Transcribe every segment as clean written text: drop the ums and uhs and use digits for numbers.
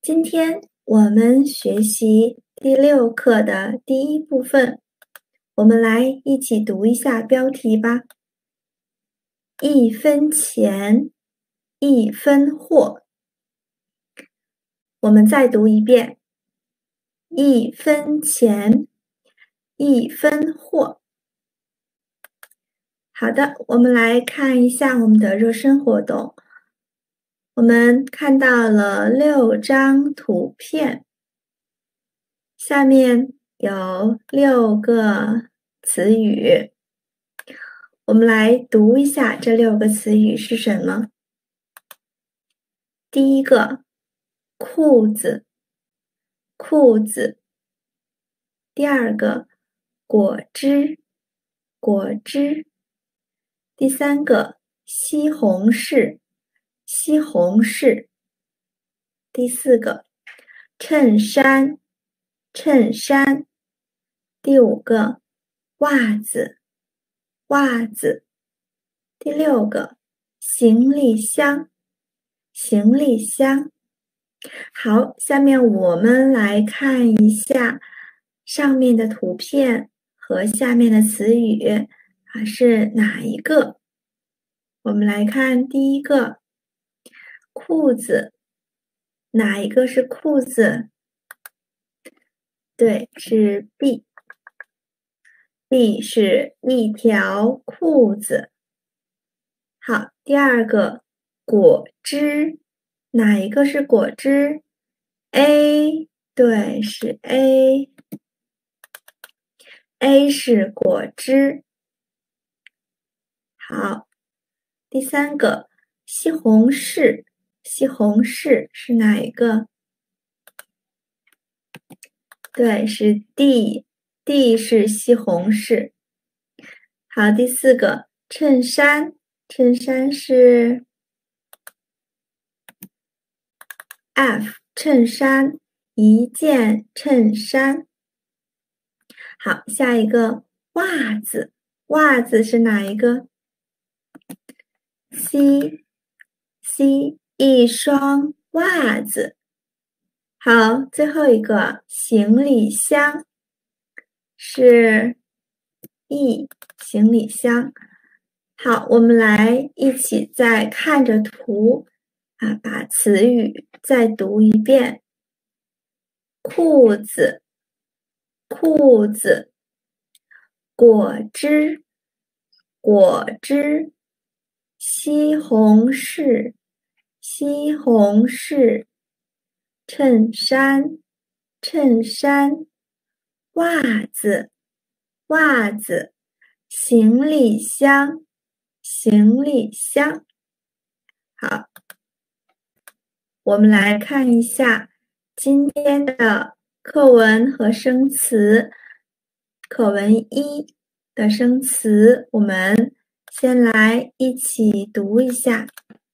今天我们学习第6课的第1部分，我们来一起读一下标题吧。1分钱1分货。我们再读一遍。1分钱1分货。好的，我们来看一下我们的热身活动。我们看到了6张图片，下面有6个词语，我们来读一下这6个词语是什么。第一个，裤子，裤子。第二个，果汁，果汁。第三个，西红柿，西红柿。第4个，衬衫，衬衫。第5个，袜子，袜子。第6个，行李箱，行李箱。好，下面我们来看一下上面的图片和下面的词语是哪一个？我们来看第一个，裤子，哪一个是裤子？对，是 B。B 是一条裤子。好，第二个，果汁，哪一个是果汁？ A， 对，是 A。A 是果汁。好，第三个，西红柿，西红柿是哪一个？对，是 D。D 是西红柿。好，第4个，衬衫，衬衫是 F， 衬衫，一件衬衫。好，下一个，袜子，袜子是哪一个？ C， 一双袜子。好，最后一个，行李箱是 E， 行李箱。好，我们来一起再看着图把词语再读一遍。裤子，裤子。果汁，果汁。西红柿，西红柿。衬衫，衬衫。袜子，袜子。行李箱，行李箱。好，我们来看一下今天的课文和生词。课文1的生词，我们先来一起读一下。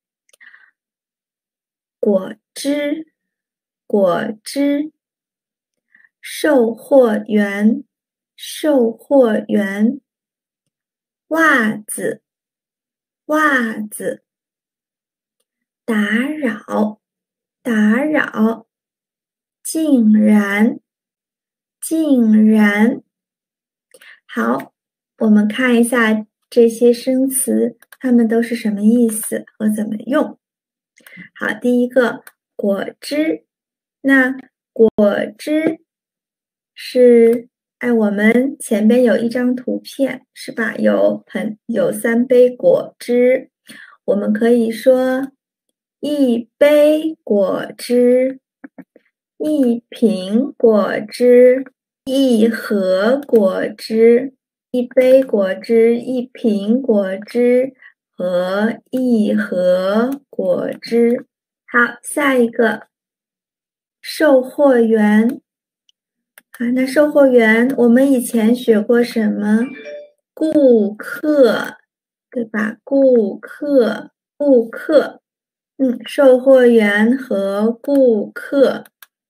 果汁，果汁。售货员，售货员。袜子，袜子。打扰，打扰。竟然，竟然。好，我们看一下这些生词，它们都是什么意思和怎么用。好，第一个，果汁。那果汁是我们前边有一张图片是吧？有3杯果汁，我们可以说1杯果汁，1瓶果汁，1盒果汁，1杯果汁，1瓶果汁和1盒果汁。好，下一个，售货员。那售货员我们以前学过什么？顾客，对吧？顾客，顾客。售货员和顾客。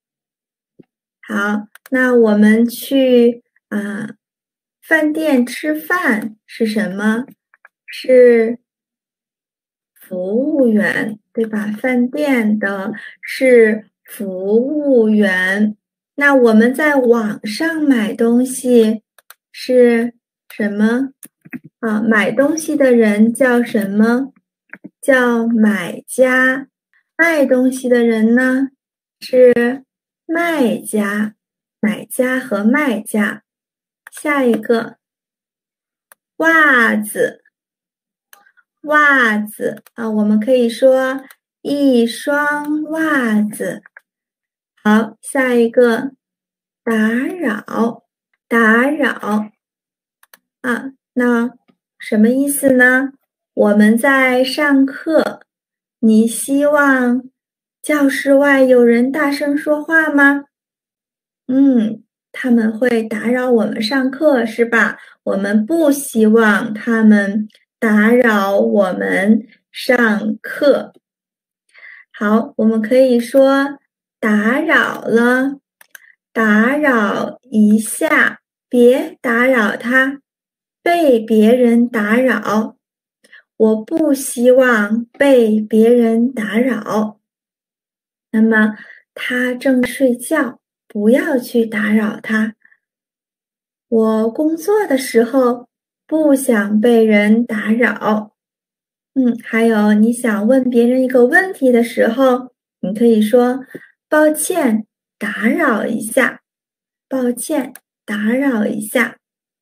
好，那我们去饭店吃饭是什么？是服务员，对吧？饭店的是服务员。那我们在网上买东西是什么？买东西的人叫什么？叫买家。卖东西的人呢？是卖家。买家和卖家。下一个，袜子。袜子我们可以说一双袜子。好，下一个，打扰。打扰那什么意思呢？我们在上课，你希望教室外有人大声说话吗？他们会打扰我们上课，是吧？我们不希望他们打扰我们上课。好，我们可以说打扰了，打扰一下，别打扰他，被别人打扰。我不希望被别人打扰。那么他正睡觉，不要去打扰他。我工作的时候不想被人打扰。还有你想问别人一个问题的时候，你可以说抱歉，打扰一下。抱歉，打扰一下。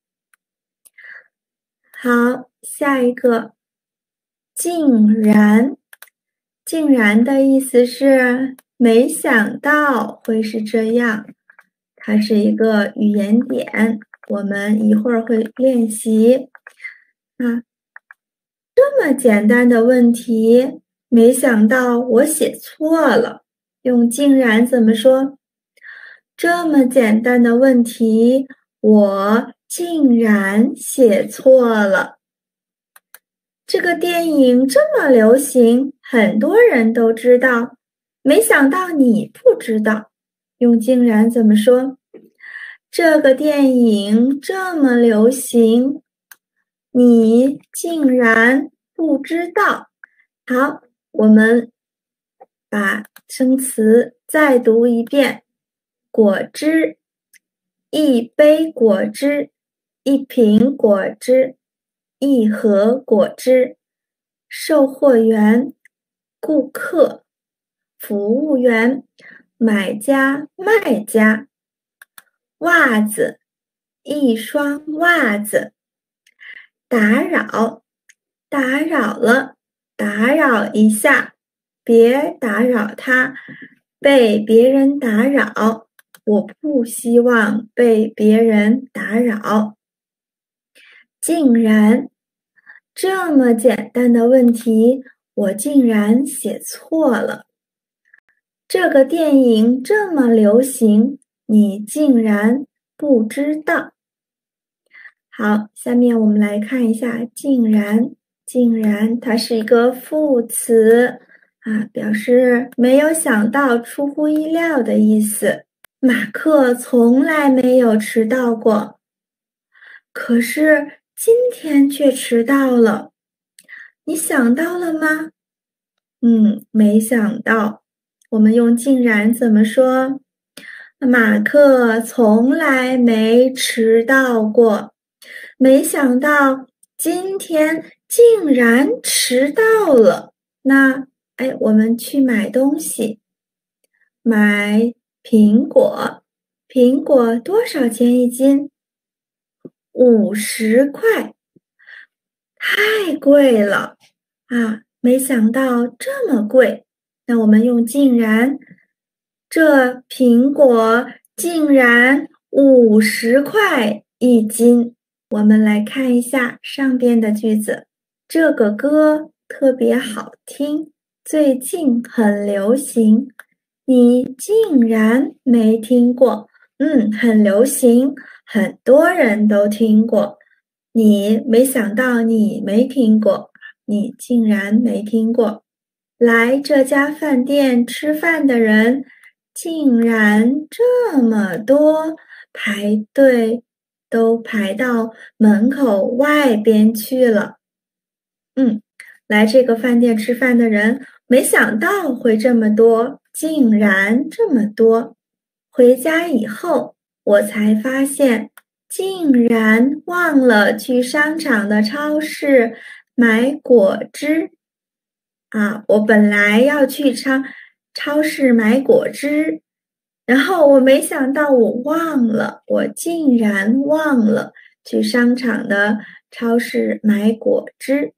好，下一个，竟然。竟然的意思是没想到会是这样，它是一个语言点，我们一会儿会练习。这么简单的问题，没想到我写错了。用竟然怎么说？这么简单的问题，我竟然写错了。这个电影这么流行，很多人都知道，没想到你不知道。用竟然怎么说？这个电影这么流行，你竟然不知道。好，我们把生词再读一遍。果汁，一杯果汁，一瓶果汁，一盒果汁。售货员，顾客，服务员，买家，卖家。袜子，一双袜子。打扰，打扰了，打扰一下，别打扰他，被别人打扰。我不希望被别人打扰。竟然，这么简单的问题，我竟然写错了。这个电影这么流行，你竟然不知道。好，下面我们来看一下竟然。竟然它是一个副词表示没有想到、出乎意料的意思。马克从来没有迟到过，可是今天却迟到了。你想到了吗？没想到。我们用竟然怎么说？马克从来没迟到过，没想到今天竟然迟到了。那，我们去买东西，买苹果。苹果多少钱一斤？50块，太贵了没想到这么贵。那我们用竟然，这苹果竟然50块一斤。我们来看一下上边的句子，这个歌特别好听，最近很流行，你竟然没听过。很流行，很多人都听过，你没想到你没听过，你竟然没听过。来这家饭店吃饭的人竟然这么多，排队都排到门口外边去了。来这个饭店吃饭的人没想到会这么多， 竟然这么多。回家以后，我才发现，竟然忘了去商场的超市买果汁。我本来要去超市买果汁，然后我没想到我竟然忘了去商场的超市买果汁。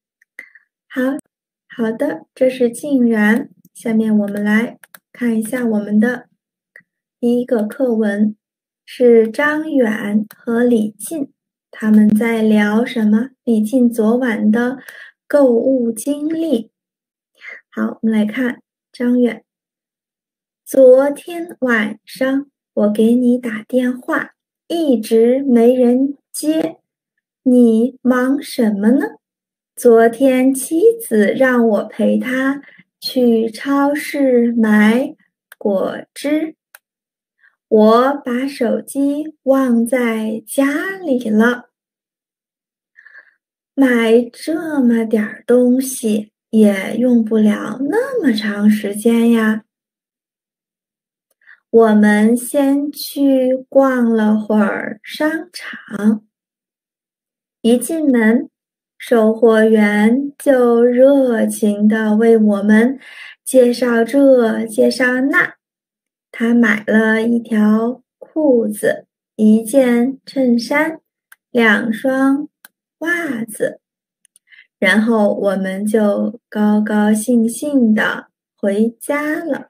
好的，这是竟然。下面我们来看一下我们的第一个课文，是张远和李进，他们在聊什么？李进昨晚的购物经历。好，我们来看张远。昨天晚上我给你打电话，一直没人接，你忙什么呢？昨天妻子让我陪她去超市买果汁，我把手机忘在家里了。买这么点儿东西也用不了那么长时间呀。我们先去逛了会儿商场，一进门，售货员就热情地为我们介绍这介绍那。他买了一条裤子、一件衬衫、2双袜子，然后我们就高高兴兴地回家了。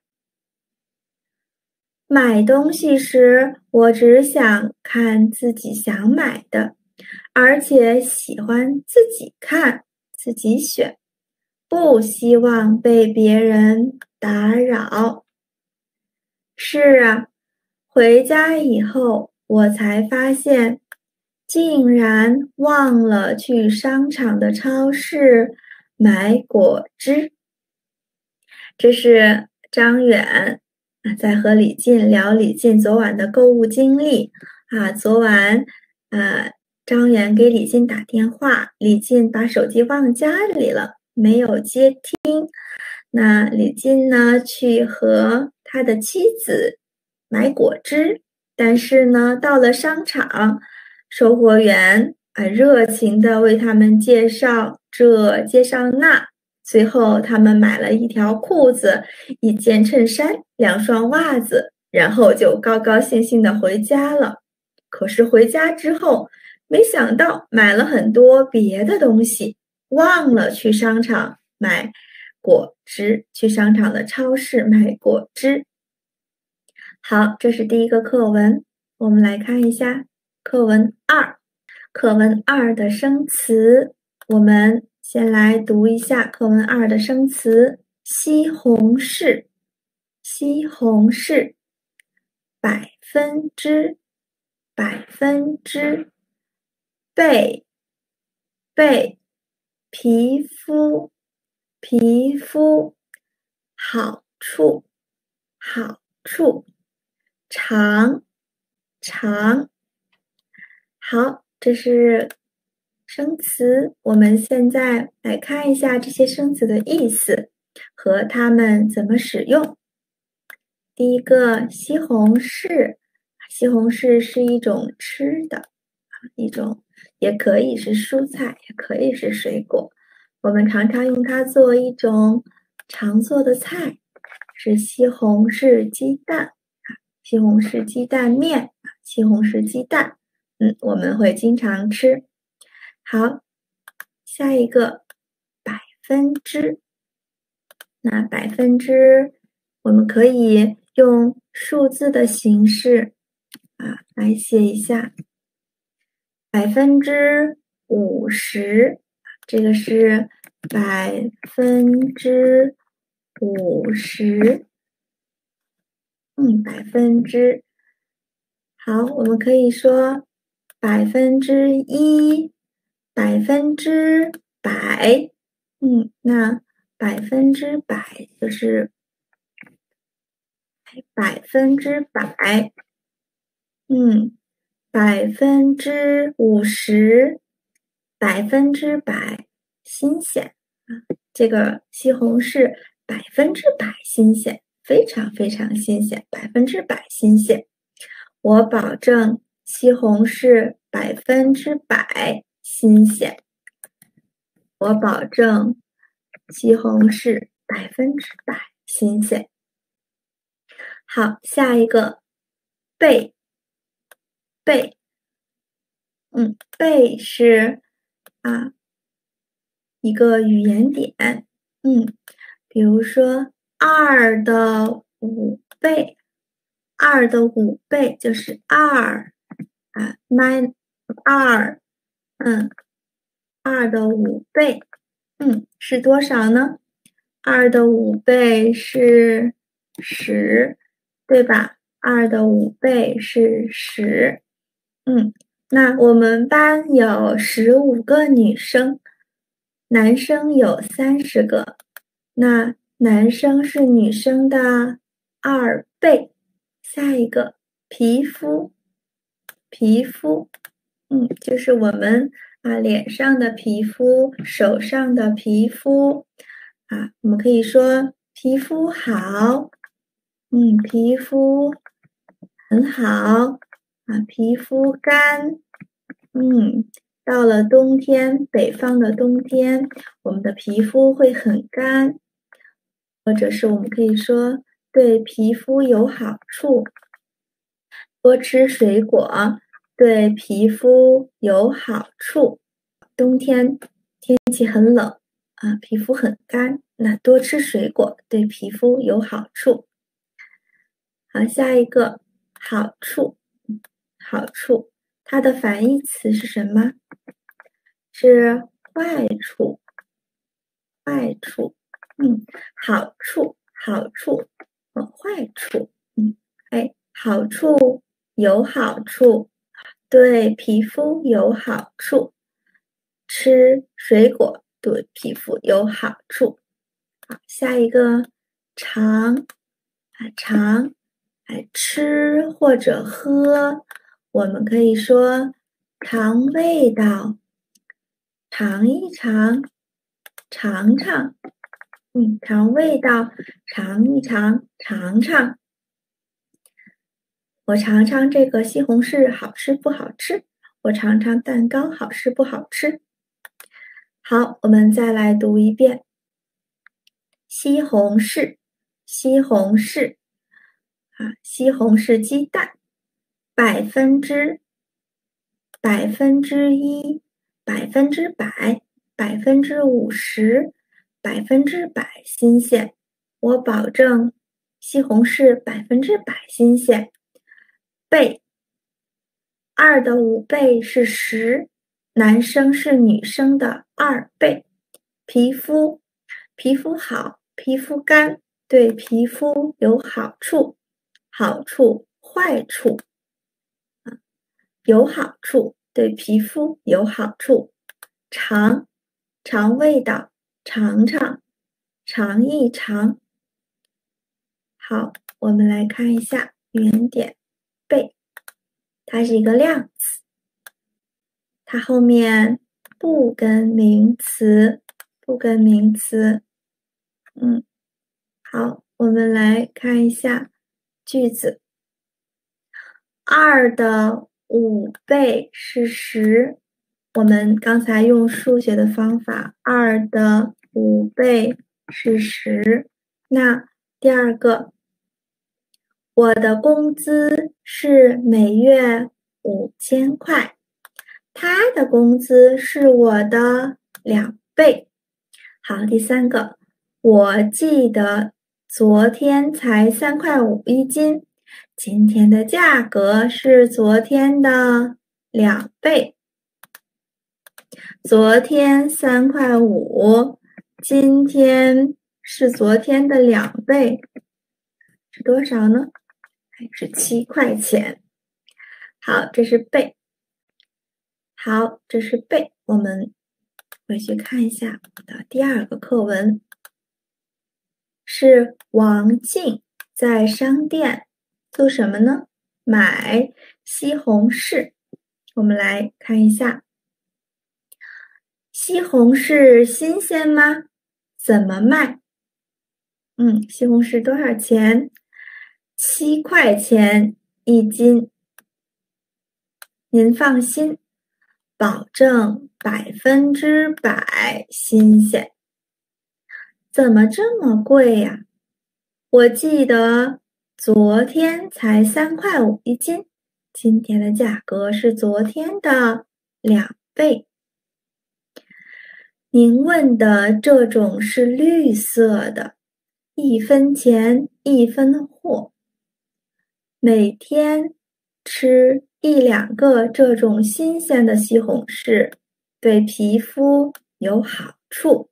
买东西时，我只想看自己想买的，而且喜欢自己看、自己选，不希望被别人打扰。是啊，回家以后，我才发现，竟然忘了去商场的超市买果汁。这是张远在和李进聊李进昨晚的购物经历。昨晚张远给李进打电话，李进把手机忘家里了，没有接听。那李进呢，去和他的妻子买果汁，但是呢，到了商场，售货员热情地为他们介绍这介绍那。最后，他们买了一条裤子、一件衬衫、2双袜子，然后就高高兴兴地回家了。可是回家之后，没想到买了很多别的东西，忘了去商场买果汁，去商场的超市买果汁。好，这是第一个课文，我们来看一下课文2。课文2的生词，我们先来读一下课文2的生词：西红柿，西红柿，百分之，百分之，倍，倍，皮肤，皮肤，好处，好处，长，长。好，这是生词，我们现在来看一下这些生词的意思和它们怎么使用。第一个，西红柿，西红柿是一种吃的，也可以是蔬菜，也可以是水果。我们常常用它做一种常做的菜，是西红柿鸡蛋，西红柿鸡蛋面，西红柿鸡蛋。我们会经常吃。好，下一个，百分之。那百分之，我们可以用数字的形式来写一下。50%，这个是50%。好，我们可以说100%，100%。那100%就是100%。50%，100%新鲜这个西红柿100%新鲜， 非常非常新鲜，100%新鲜。我保证西红柿100%新鲜。我保证西红柿100%新鲜。好，下一个背，背，背是一个语言点，比如说2的5倍，2的5倍就是2，2，2的5倍，是多少呢？2的5倍是10，对吧？2的5倍是10。那我们班有15个女生，男生有30个，那男生是女生的2倍。下一个皮肤，皮肤，就是我们脸上的皮肤，手上的皮肤，我们可以说皮肤好，皮肤很好，皮肤干，到了冬天，北方的冬天，我们的皮肤会很干，或者是我们可以说对皮肤有好处，多吃水果对皮肤有好处。冬天天气很冷皮肤很干，那多吃水果对皮肤有好处。好，下一个好处，好处，它的反义词是什么？是坏处，坏处，好处，好处，坏处，好处有好处，对皮肤有好处，吃水果对皮肤有好处。好，下一个尝，尝，吃或者喝，我们可以说尝味道，尝一尝，尝尝，尝味道，尝一尝，尝尝。我尝尝这个西红柿好吃不好吃？我尝尝蛋糕好吃不好吃？好，我们再来读一遍。西红柿，西红柿，西红柿鸡蛋，100%，100%，100%，100%新鲜。我保证西红柿100%新鲜。倍，2的5倍是10，男生是女生的2倍。皮肤，皮肤好，皮肤干，对皮肤有好处，好处，坏处，有好处，对皮肤有好处。尝，尝味道，尝尝，尝一尝。好，我们来看一下语言点倍，它是一个量词，它后面不跟名词，不跟名词。好，我们来看一下句子。2的5倍是10，我们刚才用数学的方法，2的5倍是10。那第二个，我的工资是每月5000块，他的工资是我的2倍。好，第三个，我记得昨天才3.5块一斤，今天的价格是昨天的2倍。昨天3.5块，今天是昨天的2倍，是多少呢？是7块钱。好，这是倍。好，这是倍。我们回去看一下我的第2个课文，是王静在商店做什么呢？买西红柿。我们来看一下，西红柿新鲜吗？怎么卖？ 西红柿多少钱？7块钱1斤。您放心，保证100%新鲜。怎么这么贵呀？我记得昨天才3块51斤，今天的价格是昨天的2倍。您问的这种是绿色的，1分钱1分货。每天吃1、2个这种新鲜的西红柿，对皮肤有好处。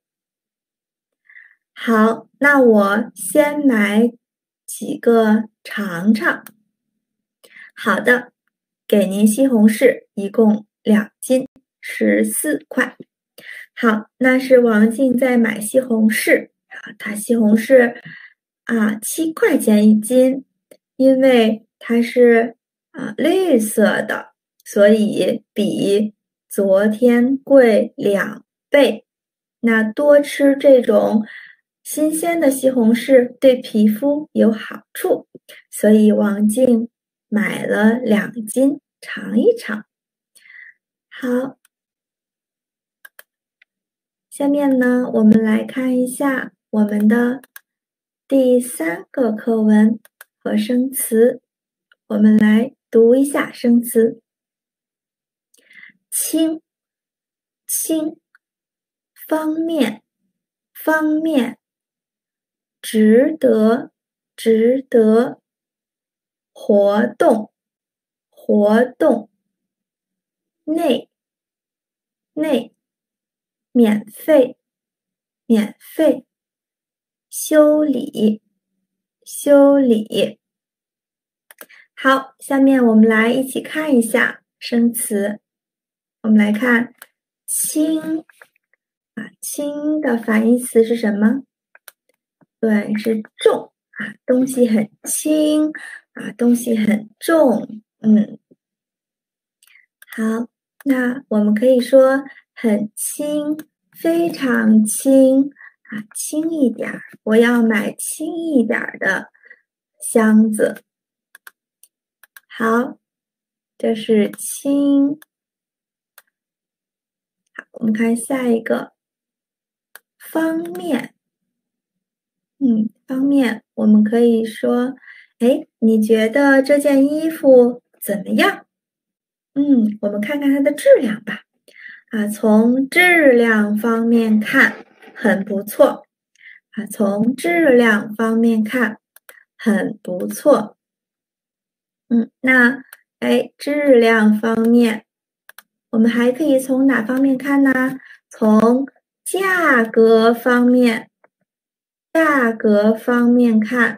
好，那我先买几个尝尝。好的，给您西红柿一共2斤，14块。好，那是王静在买西红柿它西红柿7块钱1斤，因为它是绿色的，所以比昨天贵2倍。那多吃这种新鲜的西红柿对皮肤有好处，所以王静买了2斤尝一尝。好，下面呢，我们来看一下我们的第3个课文和生词。我们来读一下生词：轻，轻，方面，方面，值得，值得，活动，活动，内，内，免费，免费，修理，修理。好，下面我们来一起看一下生词。我们来看轻轻的反义词是什么？对，是重东西很轻东西很重。好，那我们可以说很轻，非常轻轻一点儿，我要买轻一点儿的箱子。好，这是轻。好，我们看下一个方面。方面我们可以说，你觉得这件衣服怎么样？我们看看它的质量吧。从质量方面看，很不错。从质量方面看，很不错。那质量方面，我们还可以从哪方面看呢？从价格方面，价格方面看，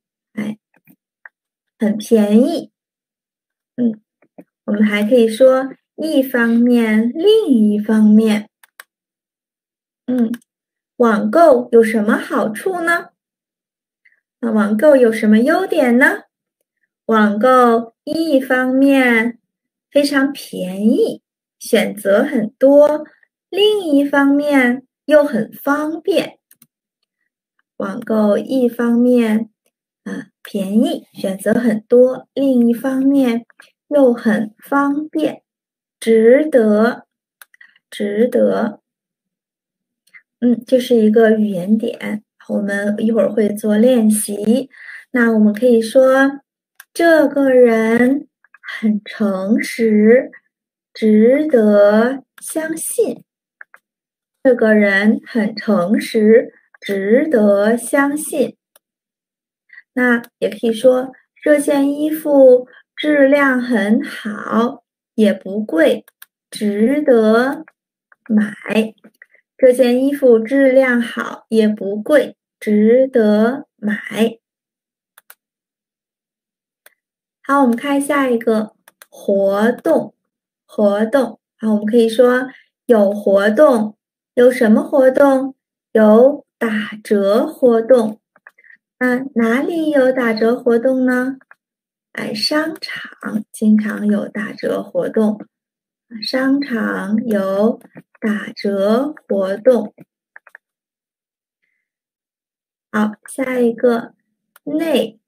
很便宜。我们还可以说一方面，另一方面。网购有什么好处呢？那网购有什么优点呢？网购一方面非常便宜，选择很多，另一方面又很方便。网购一方面便宜，选择很多，另一方面又很方便，值得，值得。这是一个语言点，我们一会儿会做练习。那我们可以说，这个人很诚实，值得相信。这个人很诚实，值得相信。那也可以说，这件衣服质量很好，也不贵，值得买。这件衣服质量好，也不贵，值得买。好，我们看下一个活动。活动我们可以说有活动，有什么活动？有打折活动。哪里有打折活动呢？商场经常有打折活动。商场有打折活动。 好，下一个内，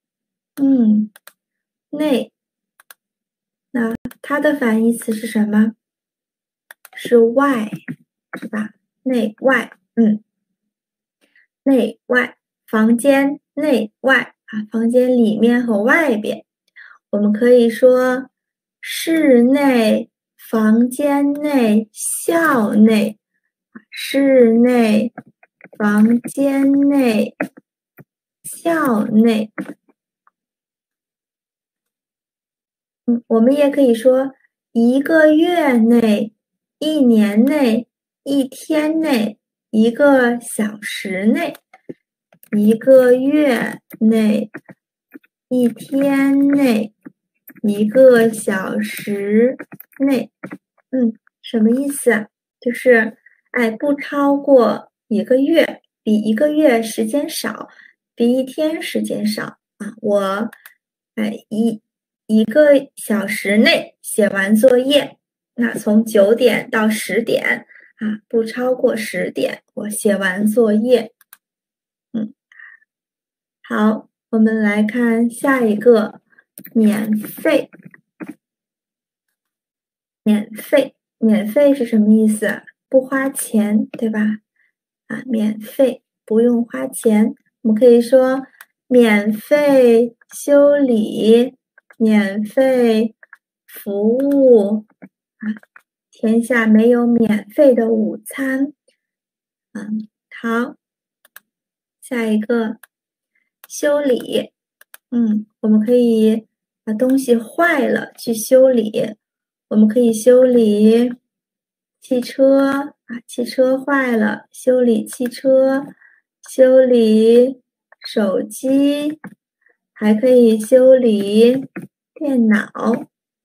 内，那它的反义词是什么？是外，是吧？内外，内外，房间内外啊，房间里面和外边。我们可以说室内、房间内、校内，室内、房间内、校内。我们也可以说一个月内、一年内、一天内、一个小时内、一个月内、一天内、一个小时内。什么意思啊？就是不超过一个月，比一个月时间少，比一天时间少啊。我一个小时内写完作业，那从9点到10点啊，不超过10点，我写完作业。好，我们来看下一个，免费。免费是什么意思？不花钱，对吧？免费，不用花钱。我们可以说免费修理，免费服务天下没有免费的午餐。好，下一个修理。我们可以把东西坏了去修理。我们可以修理汽车汽车坏了，修理汽车，修理手机，还可以修理电脑。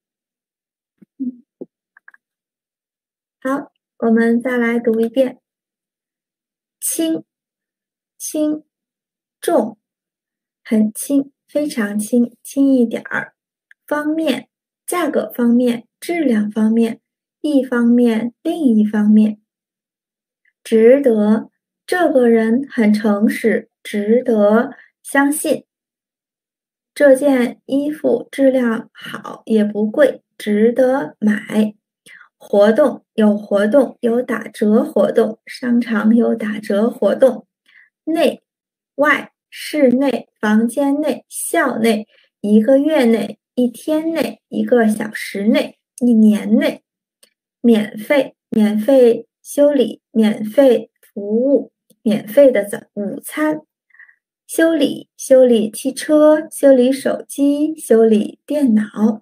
好，我们再来读一遍。轻，轻，重，很轻，非常轻，轻一点儿。方面，价格方面，质量方面，一方面，另一方面。值得，这个人很诚实，值得相信。这件衣服质量好，也不贵，值得买。活动，有活动，有打折活动，商场有打折活动。内，外，室内，房间内，校内，一个月内，一天内，一个小时内，一年内。免费，免费修理，免费服务，免费的午餐。修理，修理汽车，修理手机，修理电脑。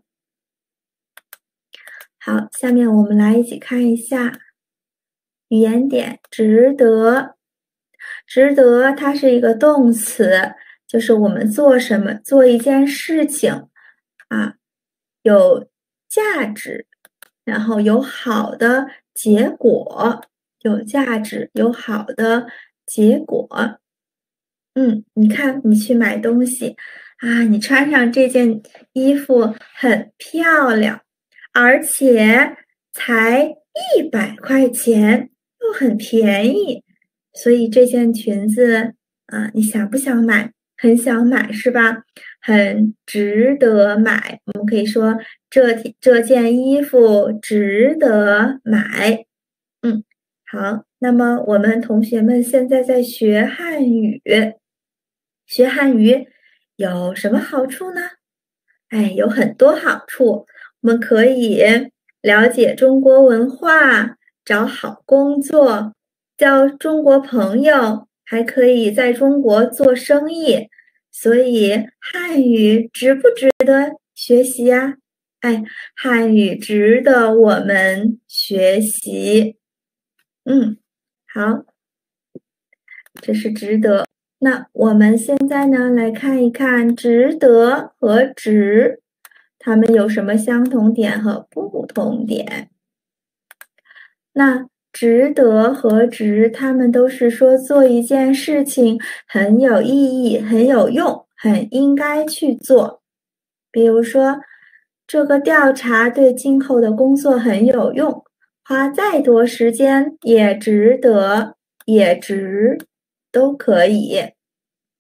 好，下面我们来一起看一下语言点，值得。值得它是一个动词，就是我们做什么，做一件事情有价值，然后有好的结果，有价值，有好的结果。你看，你去买东西你穿上这件衣服很漂亮，而且才100块钱，又很便宜，所以这件裙子你想不想买？很想买是吧？很值得买。我们可以说这件衣服值得买。好，那么我们同学们现在在学汉语。学汉语有什么好处呢？有很多好处。我们可以了解中国文化，找好工作，交中国朋友，还可以在中国做生意。所以汉语值不值得学习呀？汉语值得我们学习。好，这是值得。那我们现在呢，来看一看值得和值，它们有什么相同点和不同点。那值得和值，它们都是说做一件事情很有意义、很有用、很应该去做。比如说，这个调查对今后的工作很有用，花再多时间也值得，也值，都可以。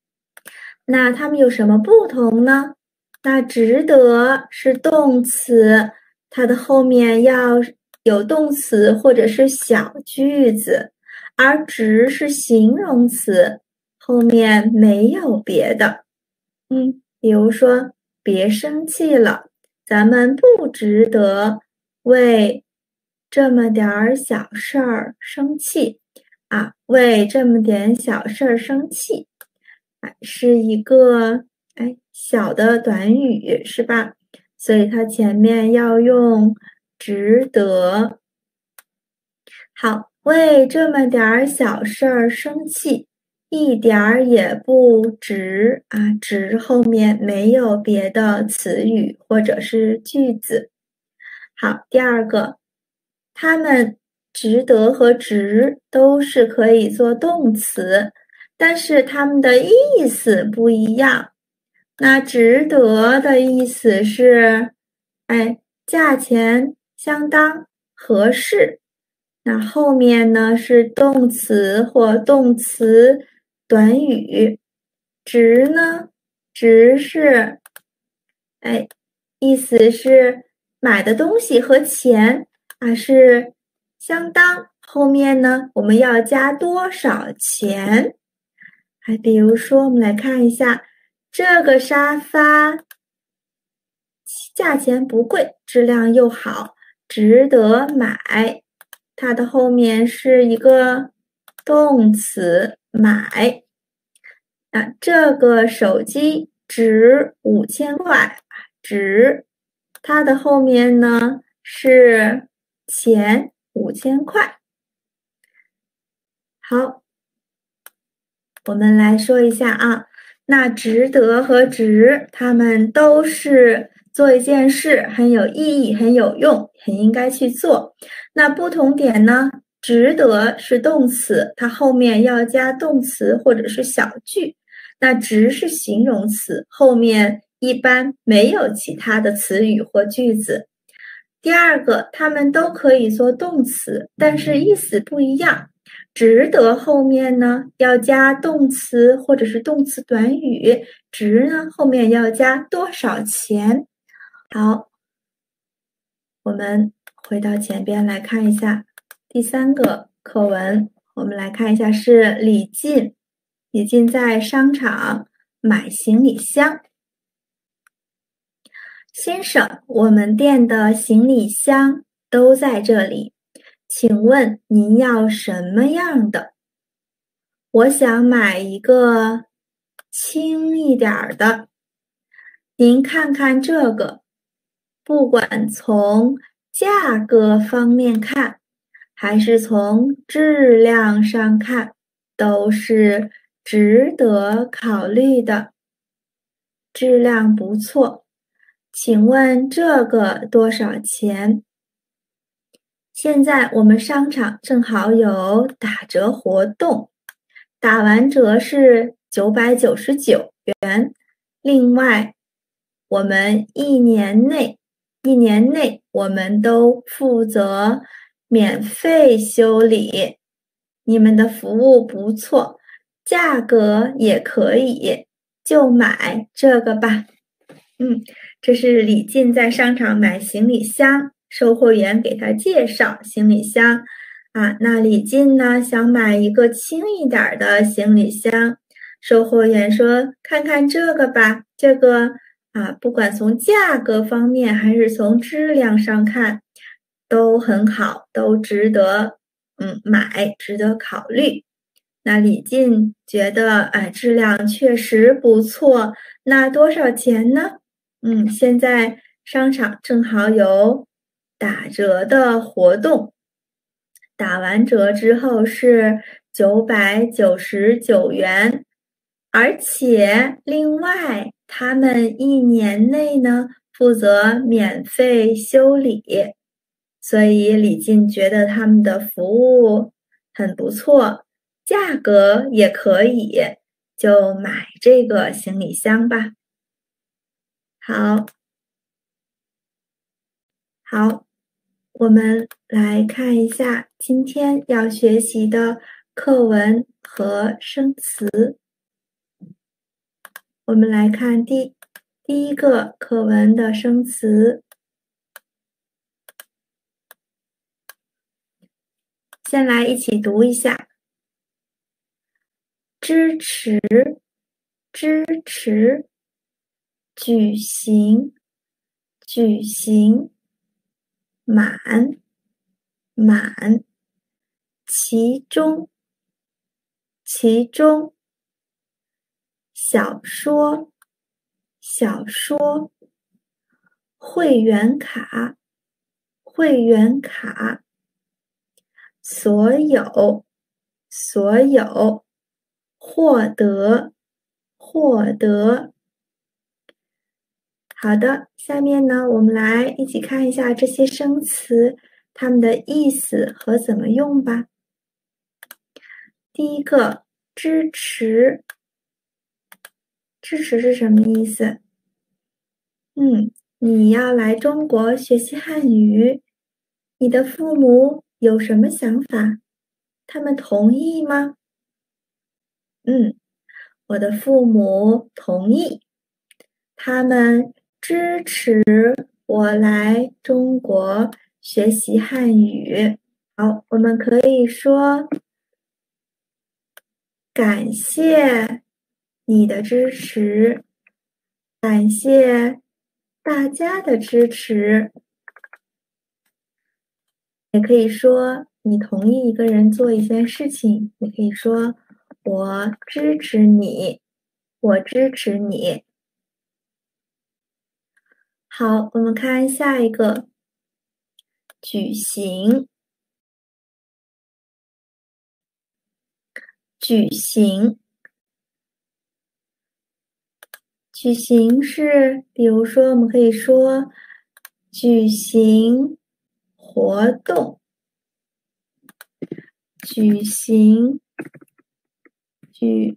那它们有什么不同呢？那值得是动词，它的后面要有动词或者是小句子，而值是形容词，后面没有别的。比如说，别生气了，咱们不值得为这么点儿小事儿生气啊，为这么点小事儿生气。是一个小的短语是吧？所以它前面要用值得。好，为这么点儿小事儿生气，一点儿也不值啊！值后面没有别的词语或者是句子。好，第二个，它们值得和值都是可以做动词。但是它们的意思不一样。那值得的意思是，价钱相当合适。那后面呢是动词或动词短语。值呢，值是，意思是买的东西和钱是相当。后面呢，我们要加多少钱？比如说，我们来看一下这个沙发，价钱不贵，质量又好，值得买。它的后面是一个动词买。那这个手机值5000块，值，它的后面呢是钱5000块。好。我们来说一下啊，那值得和值，它们都是做一件事很有意义、很有用、很应该去做。那不同点呢？值得是动词，它后面要加动词或者是小句。那值是形容词，后面一般没有其他的词语或句子。第二个，它们都可以做动词，但是意思不一样。值得后面呢要加动词或者是动词短语，值呢后面要加多少钱。好，我们回到前边来看一下第三个课文，我们来看一下是李进。李进在商场买行李箱。先生，我们店的行李箱都在这里，请问您要什么样的？我想买一个轻一点儿的。您看看这个，不管从价格方面看，还是从质量上看，都是值得考虑的。质量不错，请问这个多少钱？现在我们商场正好有打折活动，打完折是999元。另外，我们一年内我们都负责免费修理。你们的服务不错，价格也可以，就买这个吧。这是李进在商场买行李箱，售货员给他介绍行李箱那李进呢想买一个轻一点的行李箱，售货员说看看这个吧，这个不管从价格方面还是从质量上看都很好，都值得买，值得考虑。那李进觉得质量确实不错，那多少钱呢？现在商场正好有打折的活动，打完折之后是999元，而且另外他们一年内呢负责免费修理，所以李进觉得他们的服务很不错，价格也可以，就买这个行李箱吧。好，我们来看一下今天要学习的课文和生词。 我们来看第一个课文的生词。先来一起读一下：支持，支持，举行，举行，满，满，其中，其中，小说，小说，会员卡，会员卡，所有，所有，获得，获得。好的，下面呢，我们来一起看一下这些生词，它们的意思和怎么用吧。第一个，支持，支持是什么意思？你要来中国学习汉语，你的父母有什么想法？他们同意吗？我的父母同意，他们支持我来中国学习汉语。好，我们可以说感谢你的支持，感谢大家的支持。也可以说你同意一个人做一件事情，也可以说我支持你，我支持你。好，我们看下一个，举行，举行，举行是，比如说我们可以说举行活动，举行，举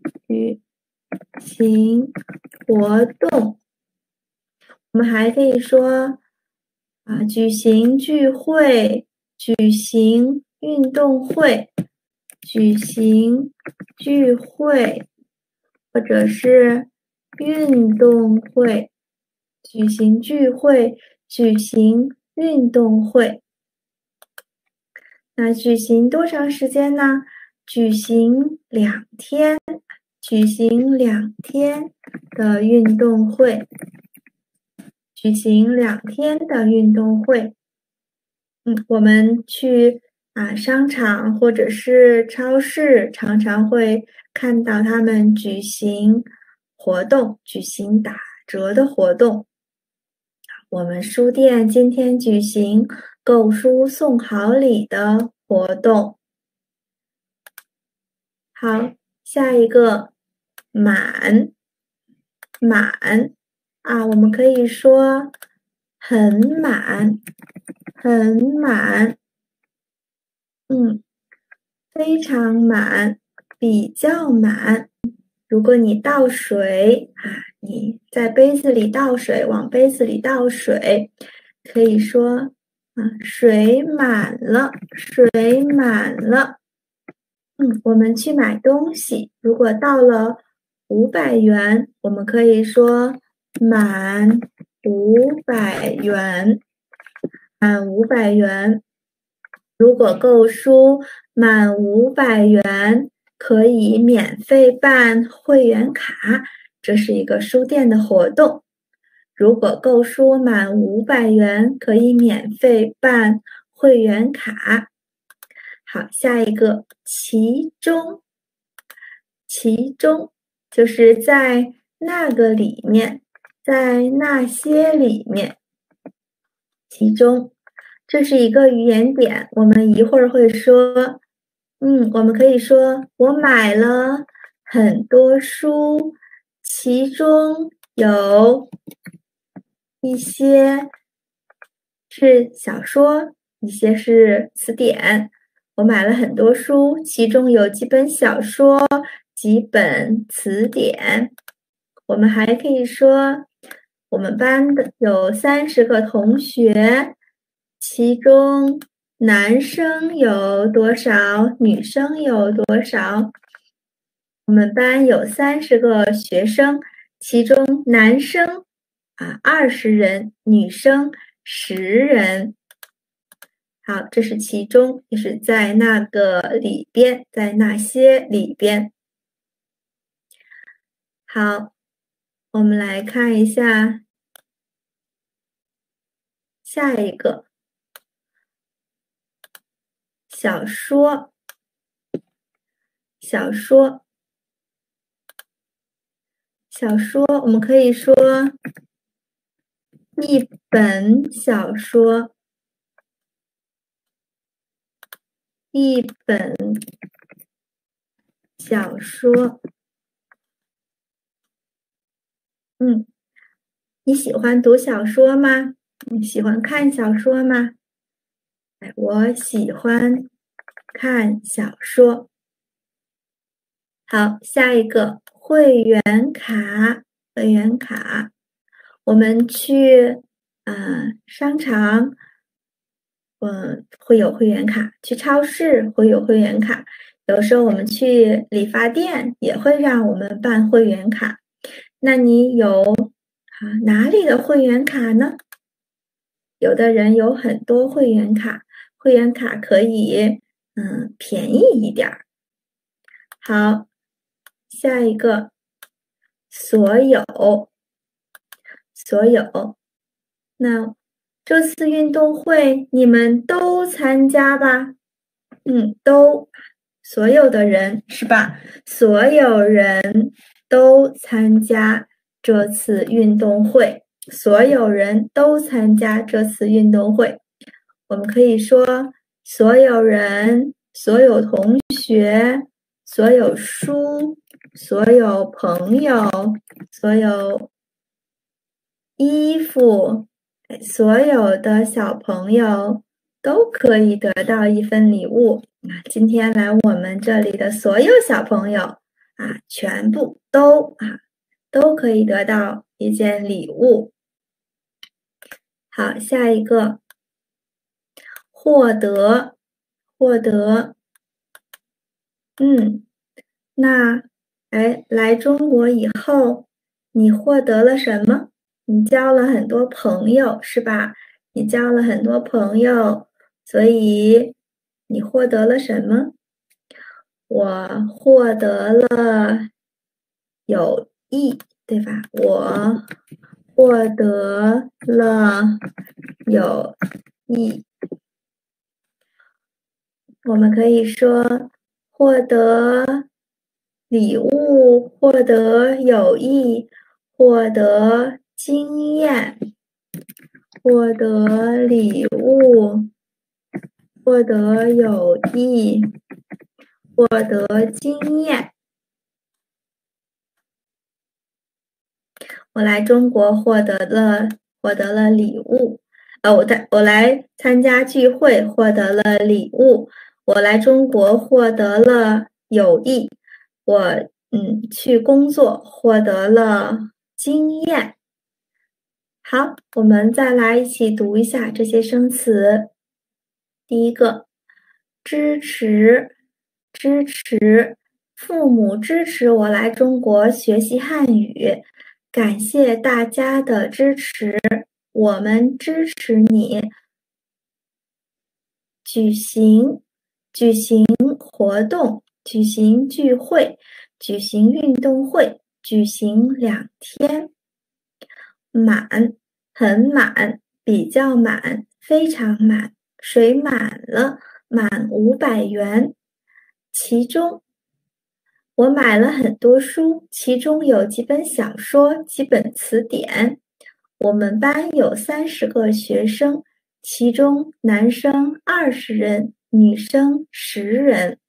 行活动。我们还可以说举行聚会，举行运动会，举行聚会，或者是运动会，举行聚会，举行运动会。那举行多长时间呢？举行2天，举行2天的运动会，举行2天的运动会。我们去商场或者是超市，常常会看到他们举行活动，举行打折的活动。我们书店今天举行购书送好礼的活动。好，下一个满，满我们可以说很满，很满，非常满，比较满。如果你倒水你在杯子里倒水，往杯子里倒水，可以说水满了，水满了。我们去买东西，如果到了500元，我们可以说满500元，满500元。如果购书满500元，可以免费办会员卡，这是一个书店的活动。如果购书满500元，可以免费办会员卡。好，下一个，其中，其中就是在那个里面，在那些里面，其中，这是一个语言点，我们一会儿会说，我们可以说我买了很多书，其中有一些是小说，一些是词典。我买了很多书，其中有几本小说，几本词典。我们还可以说，我们班的有30个同学，其中男生有多少，女生有多少？我们班有30个学生， 其中男生20人，女生10人。好，这是其中，就是在那个里边，在那些里边。好，我们来看一下下一个小说。小说，我们可以说一本小说，一本小说。你喜欢读小说吗？你喜欢看小说吗？我喜欢看小说。好，下一个会员卡，会员卡。我们去商场，会有会员卡；去超市会有会员卡。有时候我们去理发店也会让我们办会员卡。那你有哪里的会员卡呢？有的人有很多会员卡，会员卡可以便宜一点儿。好，下一个所有，所有。那这次运动会你们都参加吧？都，所有的人是吧？所有人都参加这次运动会，所有人都参加这次运动会。我们可以说，所有人、所有同学、所有书、所有朋友、所有衣服，所有的小朋友都可以得到一份礼物。今天来我们这里的所有小朋友全部都可以得到一件礼物。好，下一个，获得，获得。那来中国以后，你获得了什么？你交了很多朋友，是吧？你交了很多朋友，所以你获得了什么？我获得了友谊，对吧？我获得了友谊。我们可以说获得礼物，获得友谊，获得经验，获得礼物，获得友谊，获得经验。我来中国获得了礼物，我来参加聚会获得了礼物，我来中国获得了友谊，我去工作获得了经验。好，我们再来一起读一下这些生词。第一个，支持，支持，父母支持我来中国学习汉语。感谢大家的支持，我们支持你。举行活动，举行聚会，举行运动会，举行2天。满，很满，比较满，非常满，水满了，满500元。其中，我买了很多书，其中有几本小说，几本词典。我们班有30个学生，其中男生20人，女生10人。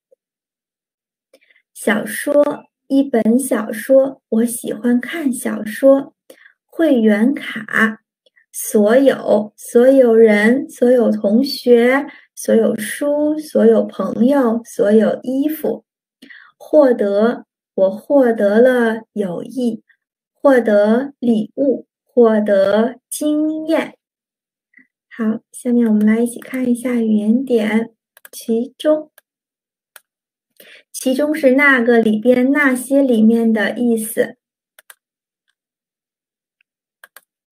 小说，一本小说，我喜欢看小说。会员卡，所有人，所有同学，所有书，所有朋友，所有衣服。获得，我获得了友谊，获得礼物，获得经验。好，下面我们来一起看一下语言点。其中，其中是那个里边那些里面的意思。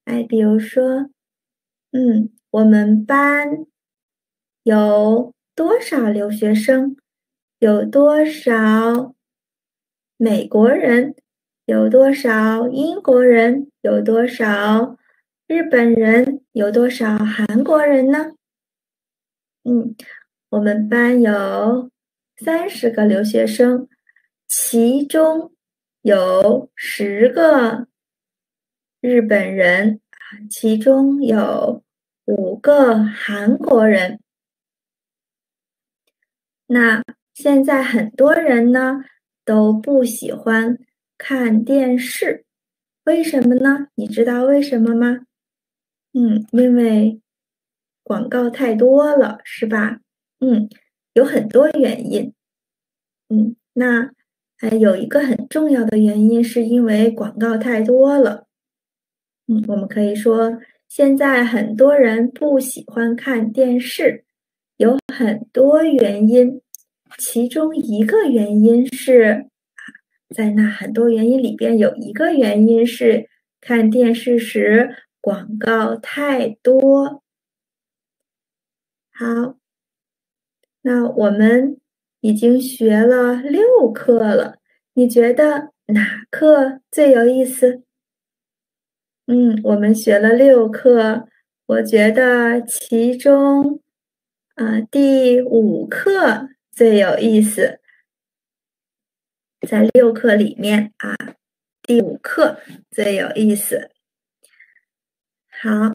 比如说，我们班有多少留学生？有多少美国人？有多少英国人？有多少日本人？有多少韩国人呢？我们班有30个留学生，其中有10个日本人，其中有5个韩国人。那现在很多人呢都不喜欢看电视，为什么呢？你知道为什么吗？因为广告太多了，是吧？有很多原因。那还有一个很重要的原因，是因为广告太多了。我们可以说，现在很多人不喜欢看电视，有很多原因，其中一个原因是，在那很多原因里边有一个原因是看电视时广告太多。好，那我们已经学了6课了，你觉得哪课最有意思？我们学了6课，我觉得其中，第5课最有意思。在6课里面第5课最有意思。好，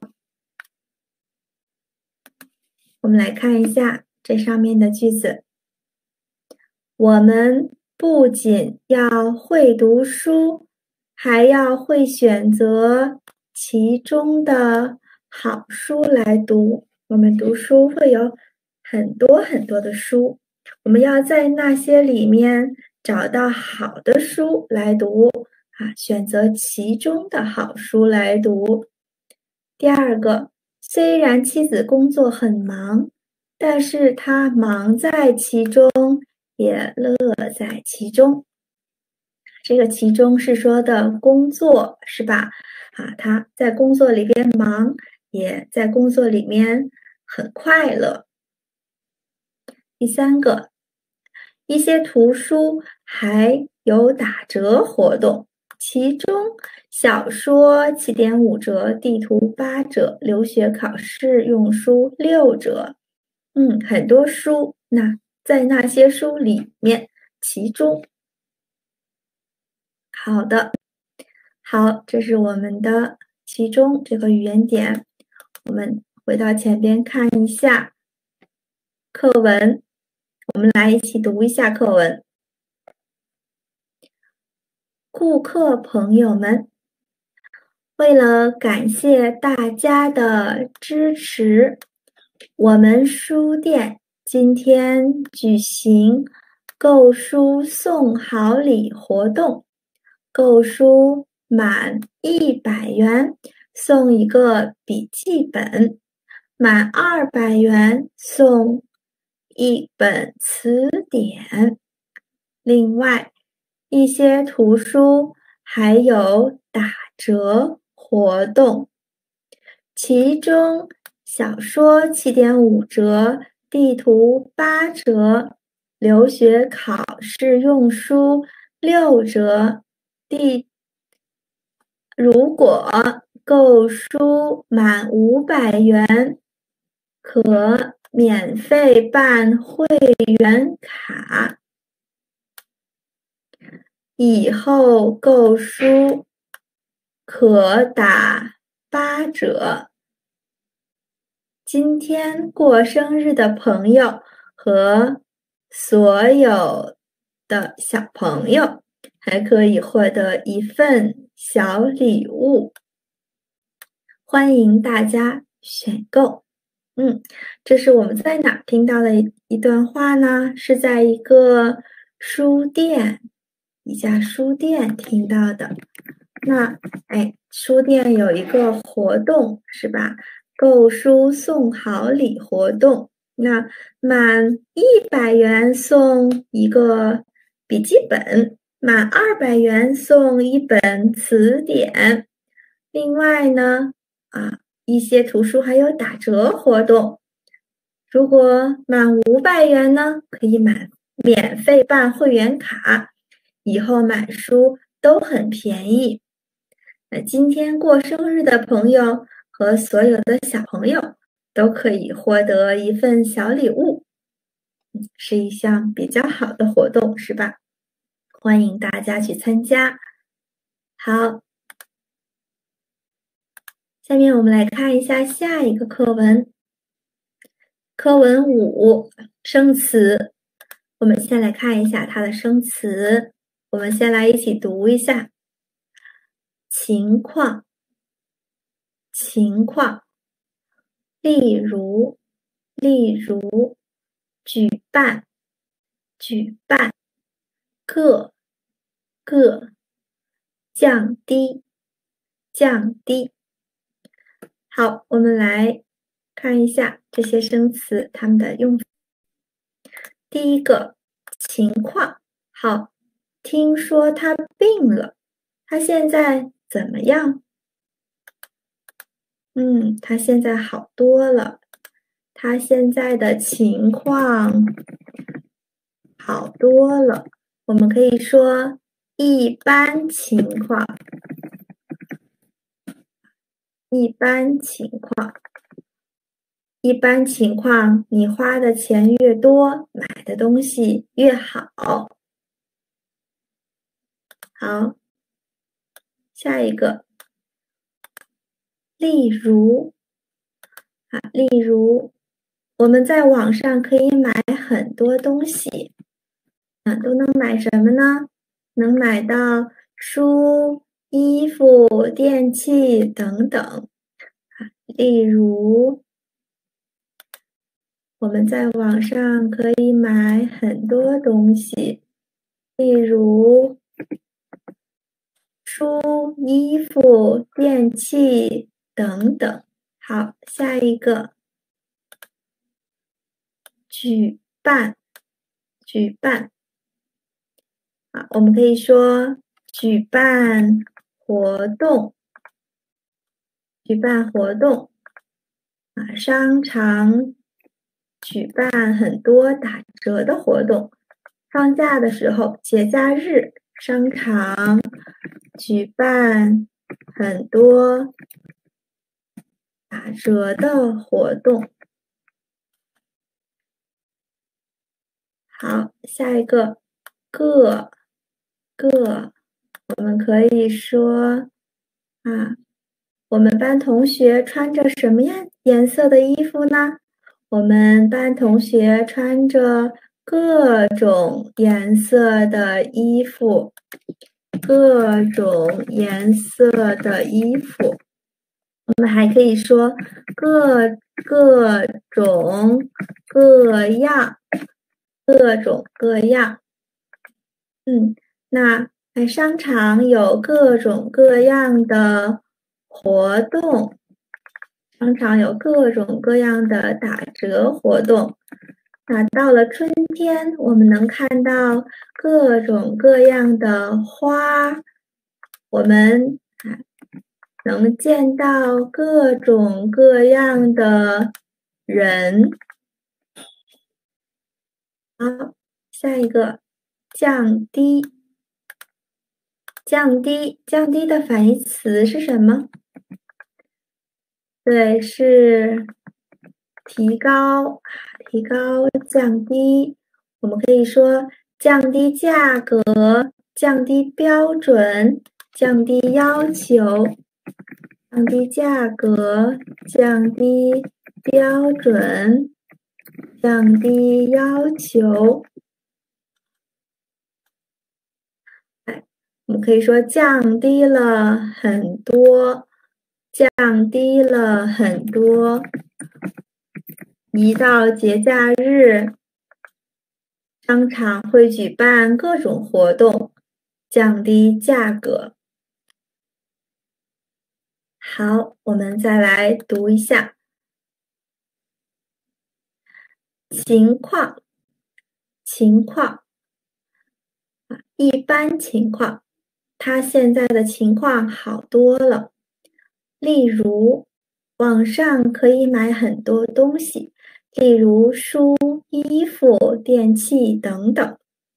我们来看一下这上面的句子。我们不仅要会读书，还要会选择其中的好书来读。我们读书会有很多很多的书，我们要在那些里面找到好的书来读，选择其中的好书来读。第2个，虽然妻子工作很忙，但是她忙在其中，也乐在其中。这个其中是说的工作，是吧？他在工作里边忙，也在工作里面很快乐。第3个，一些图书还有打折活动，其中小说7.5折，地图8折，留学考试用书6折。很多书，那在那些书里面，其中。好的，好，这是我们的其中这个语言点。我们回到前边看一下课文，我们来一起读一下课文。顾客朋友们，为了感谢大家的支持，我们书店今天举行购书送好礼活动。购书满100元送一个笔记本，满200元送一本词典。另外，一些图书还有打折活动，其中小说7.5折，地图8折，留学考试用书6折。如果购书满500元，可免费办会员卡，以后购书可打8折。今天过生日的朋友和所有的小朋友还可以获得一份小礼物，欢迎大家选购。这是我们在哪听到的一段话呢？是在一个书店，一家书店听到的。那书店有一个活动，是吧？购书送好礼活动。那满100元送一个笔记本，满200元送一本词典。另外呢， 一些图书还有打折活动。如果满500元呢，可以免费办会员卡，以后买书都很便宜。那今天过生日的朋友和所有的小朋友都可以获得一份小礼物，是一项比较好的活动，是吧？欢迎大家去参加。好，下面我们来看一下下一个课文。课文5，生词。我们先来看一下它的生词，我们先来一起读一下。情况，情况，例如，例如，举办，举办，个，个，降低，降低。好，我们来看一下这些生词它们的用法。第一个，情况。好，听说他病了，他现在怎么样？他现在好多了，他现在的情况好多了。我们可以说一般情况，一般情况。一般情况，你花的钱越多，买的东西越好。好，下一个，例如，例如，我们在网上可以买很多东西，都能买什么呢？能买到书、衣服、电器等等。例如，我们在网上可以买很多东西，例如书、衣服、电器等等。好，下一个，举办，举办。我们可以说举办活动，举办活动。商场举办很多打折的活动，放假的时候，节假日，商场举办很多打折的活动。好，下一个，个，我们可以说我们班同学穿着什么颜色的衣服呢？我们班同学穿着各种颜色的衣服，各种颜色的衣服。我们还可以说各种各样，各种各样。那商场有各种各样的活动，商场有各种各样的打折活动。那到了春天，我们能看到各种各样的花，我们能见到各种各样的人。好，下一个，降低。降低，降低的反义词是什么？对，是提高，提高，降低。我们可以说降低价格，降低标准，降低要求。降低价格，降低标准，降低要求。我们可以说降低了很多，降低了很多。一到节假日，商场会举办各种活动，降低价格。好，我们再来读一下。情况，情况，一般情况，他现在的情况好多了。例如， 网上可以买很多东西，例如书、衣服、电器等等。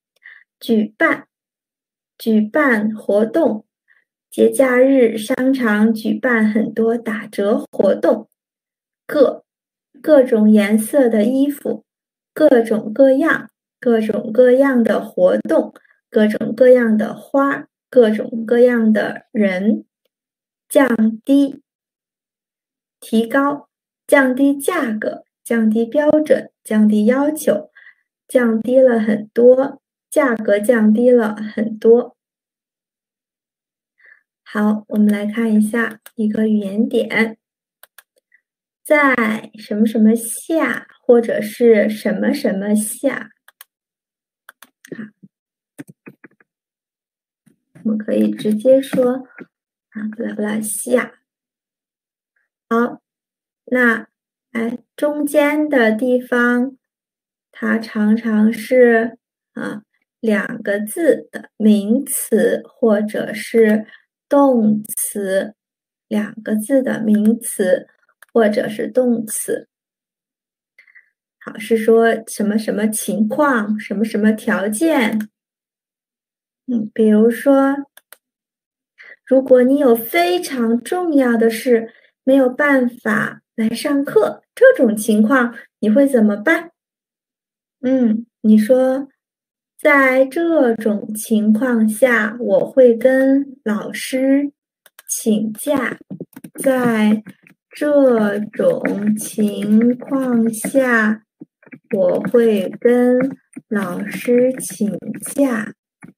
举办活动，节假日商场举办很多打折活动。各种颜色的衣服，各种各样的活动，各种各样的花，各种各样的人。降低，提高，降低价格，降低标准，降低要求，降低了很多，价格降低了很多。好，我们来看一下一个语言点，在什么什么下，或者是什么什么下。我们可以直接说不啦不啦下。好，那中间的地方，它常常是两个字的名词或者是动词，两个字的名词或者是动词。好，是说什么什么情况，什么什么条件。比如说，如果你有非常重要的事，没有办法来上课，这种情况你会怎么办？你说，在这种情况下，我会跟老师请假。在这种情况下，我会跟老师请假。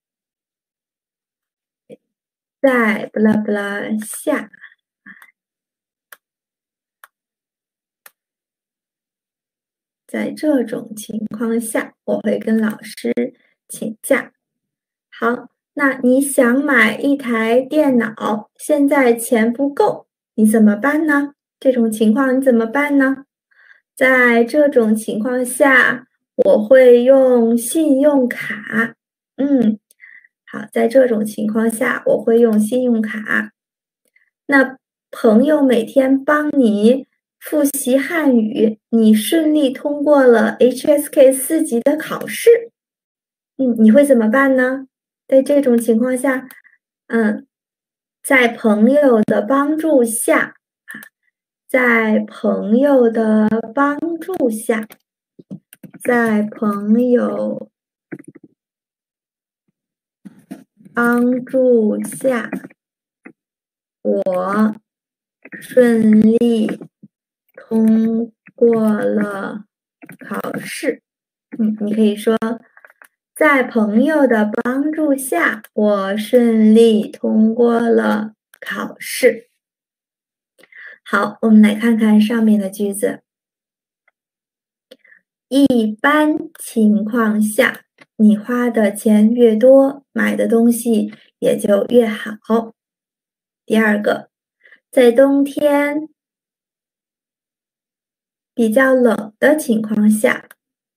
在不啦不啦下。在这种情况下，我会跟老师请假。好，那你想买一台电脑，现在钱不够，你怎么办呢？这种情况你怎么办呢？在这种情况下，我会用信用卡。好，在这种情况下，我会用信用卡。那朋友每天帮你复习汉语，你顺利通过了 HSK 4级的考试，你会怎么办呢？在这种情况下，在朋友的帮助下，在朋友的帮助下，在朋友帮助下，我顺利通过了考试。你可以说，在朋友的帮助下，我顺利通过了考试。好，我们来看看上面的句子。一般情况下，你花的钱越多，买的东西也就越好。第二个，在冬天比较冷的情况下，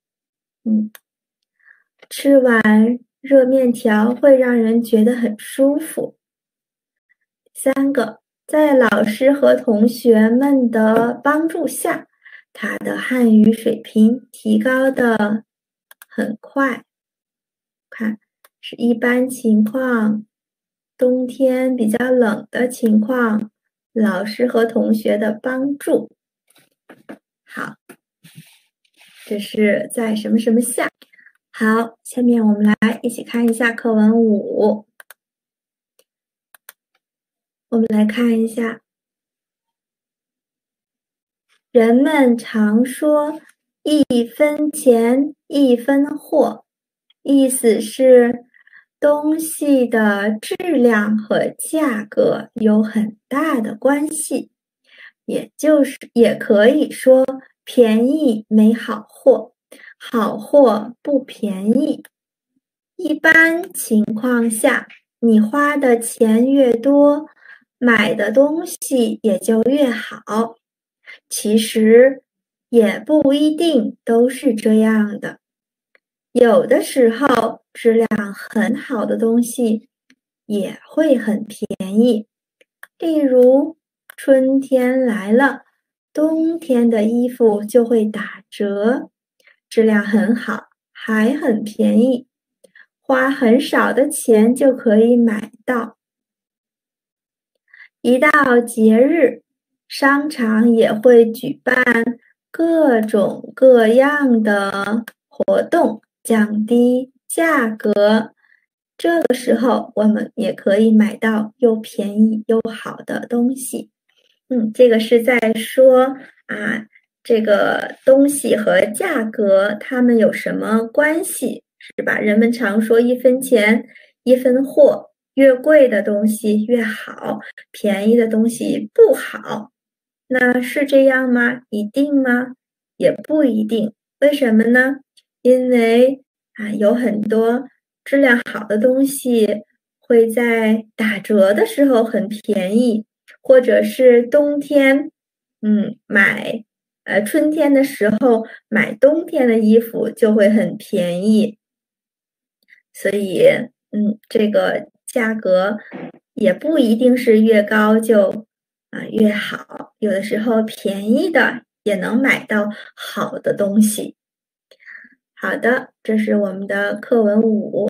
吃碗热面条会让人觉得很舒服。第三个，在老师和同学们的帮助下，他的汉语水平提高得很快。看，是一般情况，冬天比较冷的情况，老师和同学的帮助。好，这是在什么什么下。好，下面我们来一起看一下课文5。我们来看一下，人们常说一分钱一分货，意思是东西的质量和价格有很大的关系，也可以说便宜没好货，好货不便宜。一般情况下，你花的钱越多，买的东西也就越好。其实也不一定都是这样的，有的时候质量很好的东西也会很便宜。例如春天来了， 冬天的衣服就会打折，质量很好，还很便宜，花很少的钱就可以买到。一到节日，商场也会举办各种各样的活动，降低价格。这个时候，我们也可以买到又便宜又好的东西。这个是在说啊，这个东西和价格它们有什么关系，是吧？人们常说一分钱一分货，越贵的东西越好，便宜的东西不好。那是这样吗？一定吗？也不一定。为什么呢？因为有很多质量好的东西会在打折的时候很便宜。或者是冬天，春天的时候买冬天的衣服就会很便宜，所以，这个价格也不一定是越高就越好，有的时候便宜的也能买到好的东西。好的，这是我们的课文5。